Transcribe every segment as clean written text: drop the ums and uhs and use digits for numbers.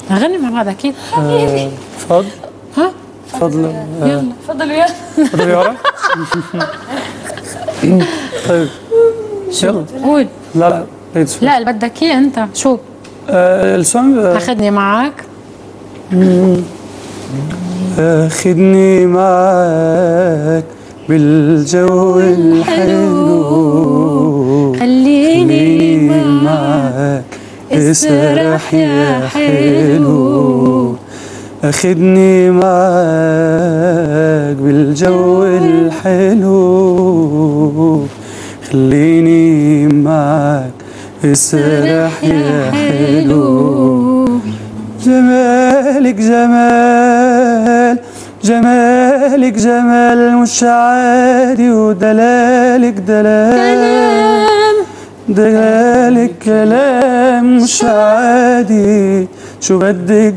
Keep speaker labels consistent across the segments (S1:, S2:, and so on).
S1: نغني مع بعض اكيد.
S2: فضل.
S1: ها
S2: فضل.
S1: يلا
S3: تفضلوا يا
S2: فضل يا ورا. طيب يلا
S1: قول.
S2: لا
S1: لا اللي بدك اياه انت شو
S2: السونج.
S1: اخذني معك.
S2: اخدني معاك بالجو الحلو،
S1: خليني
S2: معاك اسرح يا حلو. اخدني معاك بالجو الحلو، خليني معاك اسرح يا حلو. جمالك جمال، جمالك جمال مش عادي، ودلالك دلال، دلالك كلام مش عادي. شو بدك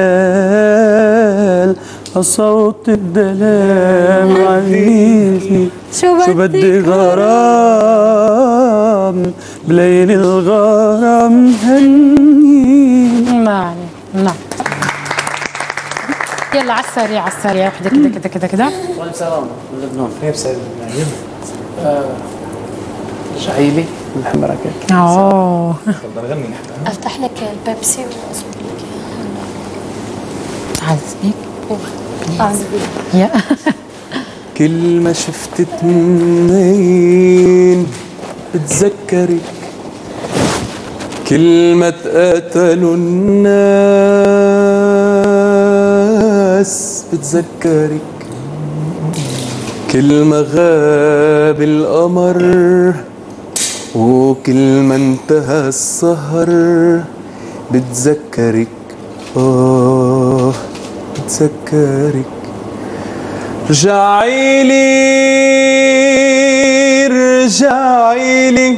S2: دلال، صوت الدلال عليكي. شو بدك غرام، بليل الغرام هني.
S1: نعم نعم. يلا على السريع على السريع، وحده كده كده كده كده.
S4: وين سلام من لبنان؟ كيف سيد شعيلي من حمراكي.
S1: اوه
S4: تفضل غني نحن.
S3: افتح لك البيبسي واصب لك
S1: عزبك
S3: اياها.
S1: يا
S2: كل ما شفت اتنين بتذكرك، كل ما تقاتلوا الناس بتذكرك، كل ما غاب القمر وكل ما انتهى السهر بتذكرك. بتذكرك. رجعيلي رجعيلي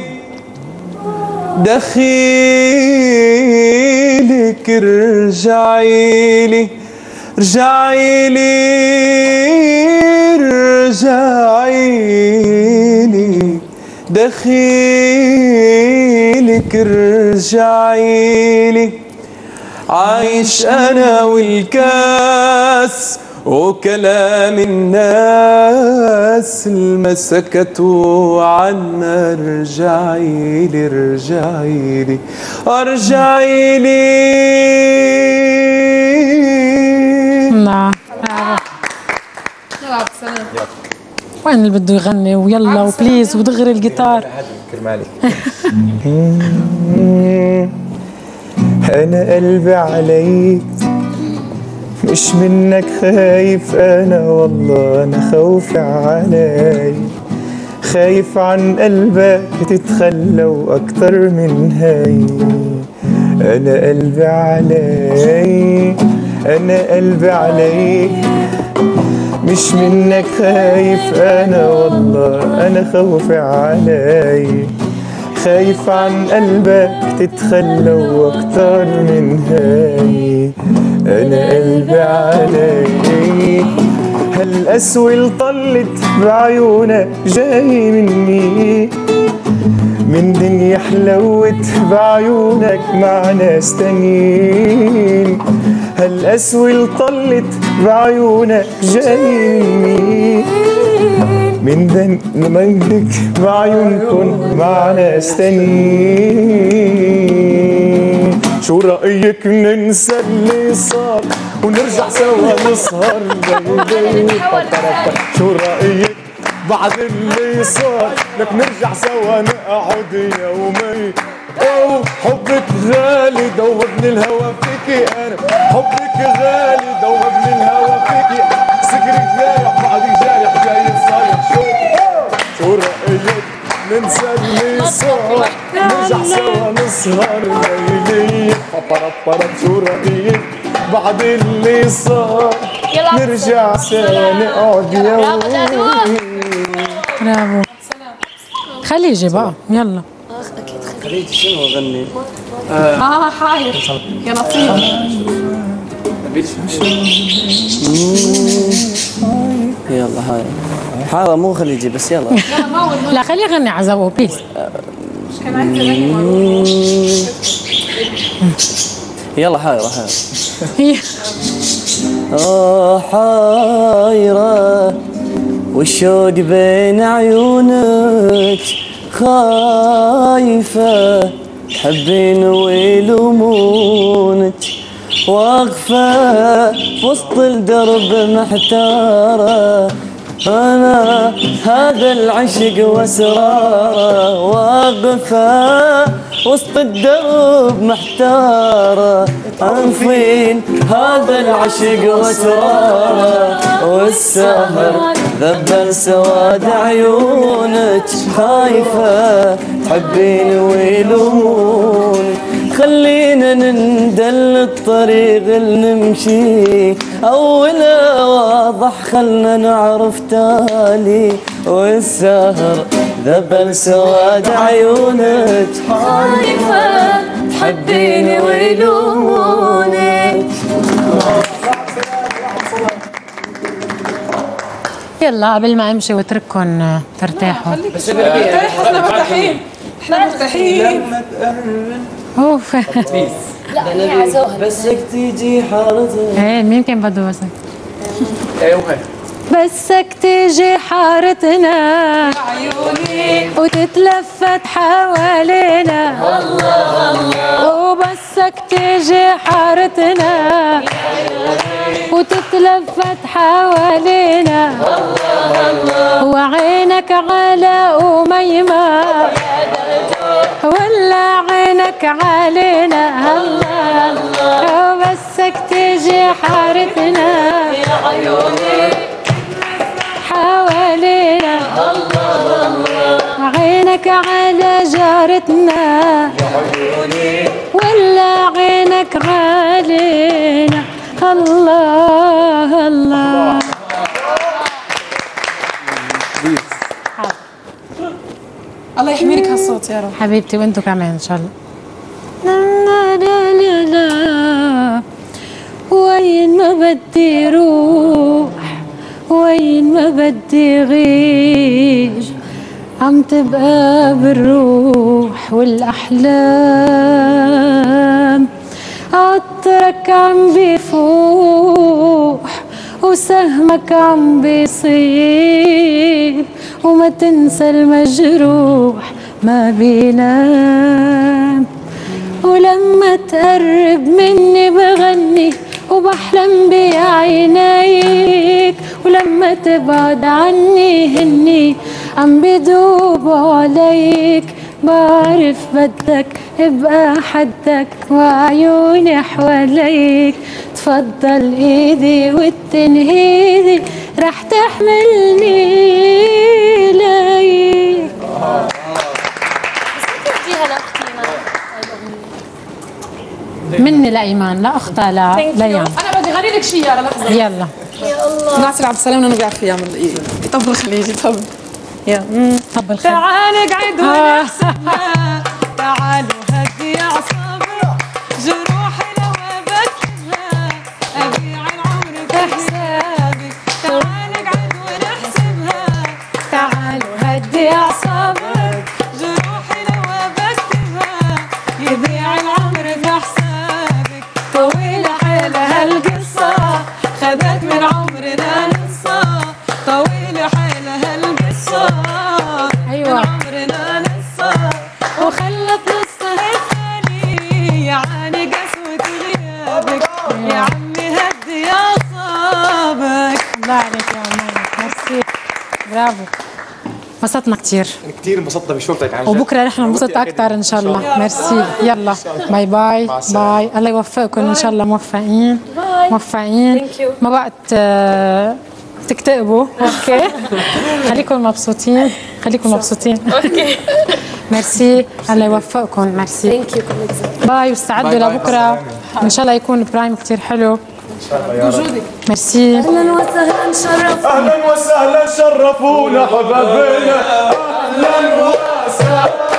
S2: دخيلك، رجعيلي رجعيلي رجعيلي دخيلك، رجعيلي. عايش انا والكاس وكلام الناس اللي سكتوا عنا. رجعيلي رجعيلي ارجعيلي.
S1: نعم. وين اللي بده يغني ويلا وبليز ودغري الجيتار.
S4: كرمالي.
S5: أنا قلبي عليك مش منك خايف، أنا والله أنا خوفي عليك. خايف عن قلبك تتخلى وأكتر من هاي. أنا قلبي عليك، أنا قلبي عليك مش منك خايف، أنا والله أنا خوفي عليك. خايف عن قلبك تتخلى واكتر من هاي. انا قلبي عليك. هالقسوة اللي طلت بعيونك جاي مني، من دنيا حلوت بعيونك مع ناس تانيين. هالقسوة اللي طلت بعيونك جاي مني، من دمك بعيونكن مع ناس تانيين. شو رأيك ننسى اللي صار ونرجع سوا نسهر ليلي؟ شو رأيك بعد اللي صار لك نرجع سوا نقعد يومين؟ أو حبك غالي دوبني الهوى فيكي، أنا حبك غالي دوبني الهوى فيكي. سكرك جايح بعدك جايح جاي صايح. شو رأيك ننسى اللي صار نرجع سوا نسهر ليلي؟ شو رأيك بعد اللي صار نرجع سوا نقعد يومين؟
S1: برافو. خليجي بقى يلا.
S3: اكيد
S4: خليجي شنو اغني؟
S3: حاير يا نصيب.
S4: يلا هاي حاضر مو خليجي بس يلا.
S1: لا خليه يغني عزوه بليز.
S4: يلا حايرة حايرة.
S1: هي
S4: حايرة والشوق بين عيونك، خايفة تحبين ويلومونك، واقفة وسط الدرب محتارة، أنا هذا العشق وأسراره، واقفة وسط الدرب محتارة، أنفين هذا العشق وأسراره، والسهر ذبل سواد عيونك، خايفة تحبين ويلومونك، خلينا نندل الطريق اللي نمشي، أوله واضح خلنا نعرف تالي، والسهر ذبل سواد عيونك،
S3: خايفة تحبيني ويلومونك.
S1: يلا قبل ما امشي واترككم ترتاحوا.
S3: احنا مرتاحين، احنا مرتاحين.
S1: اوف.
S3: لا هي عزوها.
S4: بسك تيجي حارتها.
S1: ايه مين كان بده بسك؟
S2: ايوه
S1: بسك تيجي حارتنا
S3: عيوني
S1: وتتلفت حوالينا، الله الله، وبسك تيجي حارتنا وتتلفت حوالينا، الله الله، وعينك على أميمة ولا عينك علينا، الله الله، وبسك تيجي حارتنا يا عيوني حوالينا، الله الله، عينك على جارتنا يا عيوني ولا عينك علينا، الله الله.
S3: الله يحمي لك هالصوت يا رب
S1: حبيبتي وانتو كمان ان شاء الله. لا لا لا لا وين ما بدي روح، وين ما بدي غيب، عم تبقى بالروح والأحلام، عطرك عم بيفوح وسهمك عم بيصيب، وما تنسى المجروح ما بينام، ولما تقرب مني بغني وبحلم بعينيك، ولما تبعد عني هني عم بدوبوا عليك، بعرف بدك ابقى حدك وعيوني حواليك، تفضل ايدي والتنهيدي رح تحملني ليك.
S3: بس انت بديها لاختي
S1: مني لإيمان، لا أختها ليان.
S3: انا بدي غني لك شيء يا لحظه.
S1: يلا
S3: يا الله
S6: ناصر عبد السلام نوقع فيها من طب خليجي طب يلا
S1: طب الخير.
S6: تعال نقعد ونحسبها، تعالوا هدي اعصابي، جروحي لو ابكيها ابيع العمر بحسابك، تعال نقعد ونحسبها، تعالوا هدي اعصابك، جروحي لو ابكيها يبيع العمر بحسابك، طويلة حيلها القصة خدت من عمرنا نصا، طويلة حيلها القصة
S1: أيوة.
S6: عمرنا نصا، وخلت نصها الثاني يعني قسوة غيابك، يا عمي هدي أعصابك.
S1: الله عليك يا أمان، ميرسي، برافو، انبسطنا كثير،
S2: كثير انبسطنا بشوفتك عن جد.
S1: وبكره رح ننبسط اكثر ان شاء الله. ميرسي، يلا باي باي باي، الله يوفقكم ان شاء الله، موفقين موفقين، ما وقت تكتئبوا، اوكي؟ خليكم مبسوطين، خليكم مبسوطين، اوكي؟ ميرسي، الله يوفقكم، ميرسي،
S3: ثانك يو كلك
S1: باي، واستعدوا لبكره ان شاء الله يكون برايم كثير حلو.
S3: وجودك.
S1: ميرسي.
S3: اهلا وسهلا شرفتونا،
S5: اهلا وسهلا شرفونا حبايبنا، اهلا وسهلا